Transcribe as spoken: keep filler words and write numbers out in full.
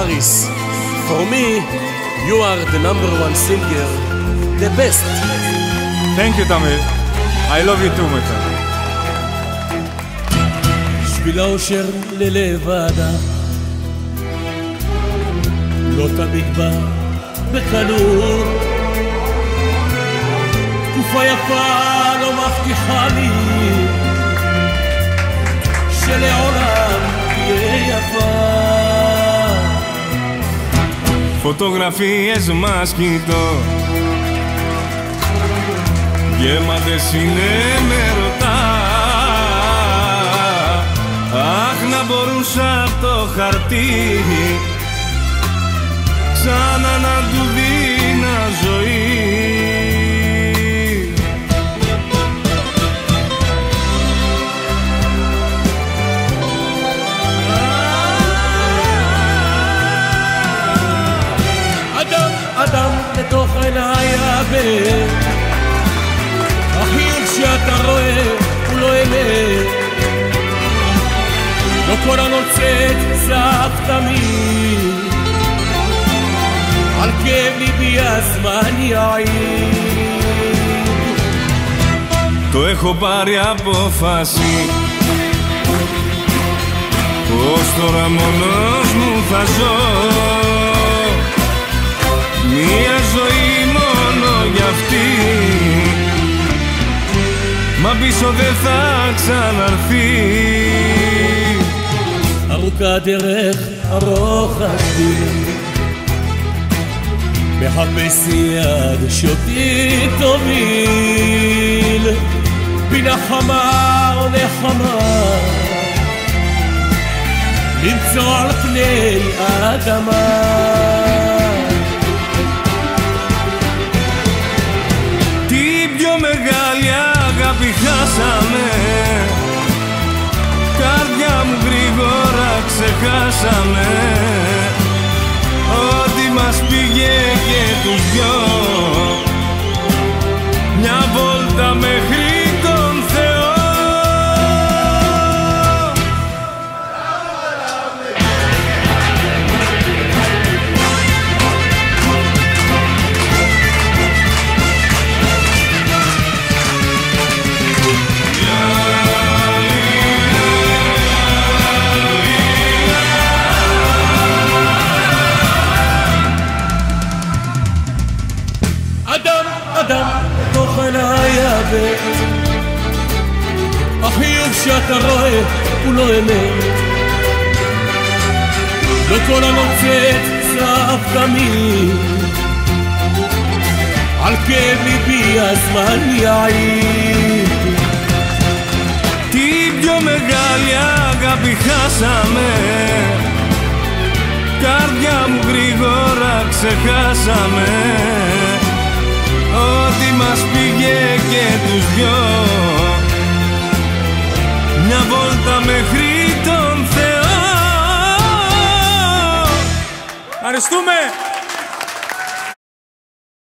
Paris. For me, you are the number one singer, the best. Thank you, Tamir. I love you too, my friend. בשביל האושר ללבדה לא תמיד בא בקלות, תקופה יפה לא מבטיחה לי שלעולם תהיה יפה. Φωτογραφίες μας κοιτώ γέματες είναι με ρωτά. Αχ, να μπορούσα απ' το χαρτί ξανά να του δίνα ζωή. אדם, אדם לתוך עיניי הבט, החיוך שאתה רואה הוא לא אמת, לא כל הנוצאת זף תמיד, על כאב ליבי הזמן יעיד. Το έχω πάρει απόφαση πως τώρα μόνος μου θα ζω, μία ζωή μόνο για αυτή, μα πίσω δεν θα ξαναρθεί. ארוכה דרך ארוך הדרך, מחפש יד שאותי תוביל, בנחמה או נחמה למצוא על פני האדמה. Την πιο μεγάλη αγάπη χάσαμε, καρδιά μου γρήγορα ξεχάσαμε, ό,τι μας πήγε και τους δυο, μια βόλτα μέχρι τον Θεό. אדם בתוך עיניי הבט, החיוך שאתה רואה הוא לא אמת, לא כל הנוצאת זף תמיד, על כאב ליבי הזמן יעיד. Την πιο μεγάλη αγάπη χάσαμε, καρδιά μου γρήγορα ξεχάσαμε, ό,τι μας πήγε και τους δυο, μια βόλτα μέχρι τον Θεό. Ευχαριστούμε!